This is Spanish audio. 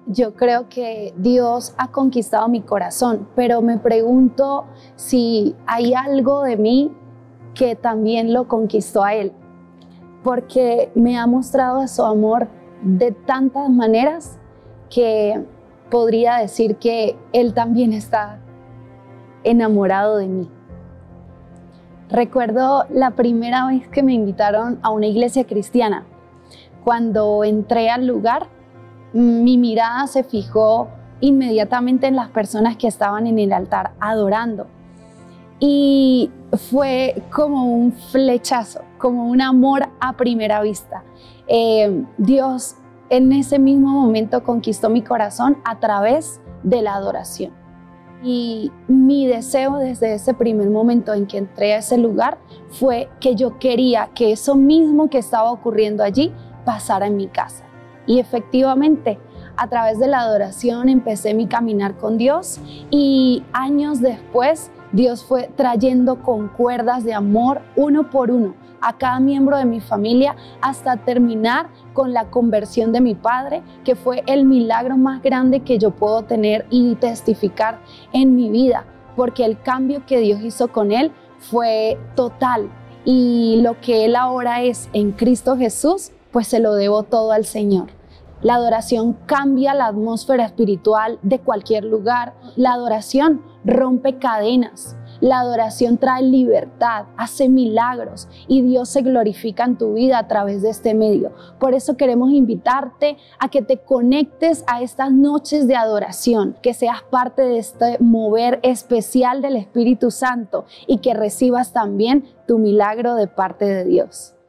yo creo que Dios ha conquistado mi corazón, pero me pregunto si hay algo de mí que también lo conquistó a Él, porque me ha mostrado su amor de tantas maneras que podría decir que Él también está enamorado de mí. Recuerdo la primera vez que me invitaron a una iglesia cristiana. Cuando entré al lugar, mi mirada se fijó inmediatamente en las personas que estaban en el altar adorando. Y fue como un flechazo, como un amor a primera vista. Dios en ese mismo momento conquistó mi corazón a través de la adoración. Y mi deseo desde ese primer momento en que entré a ese lugar fue que yo quería que eso mismo que estaba ocurriendo allí pasara en mi casa. Y efectivamente, a través de la adoración empecé mi caminar con Dios y años después Dios fue trayendo con cuerdas de amor uno por uno a cada miembro de mi familia hasta terminar con la conversión de mi padre, que fue el milagro más grande que yo puedo tener y testificar en mi vida, porque el cambio que Dios hizo con él fue total y lo que él ahora es en Cristo Jesús, pues se lo debo todo al Señor. La adoración cambia la atmósfera espiritual de cualquier lugar. La adoración rompe cadenas. La adoración trae libertad, hace milagros y Dios se glorifica en tu vida a través de este medio. Por eso queremos invitarte a que te conectes a estas noches de adoración, que seas parte de este mover especial del Espíritu Santo y que recibas también tu milagro de parte de Dios.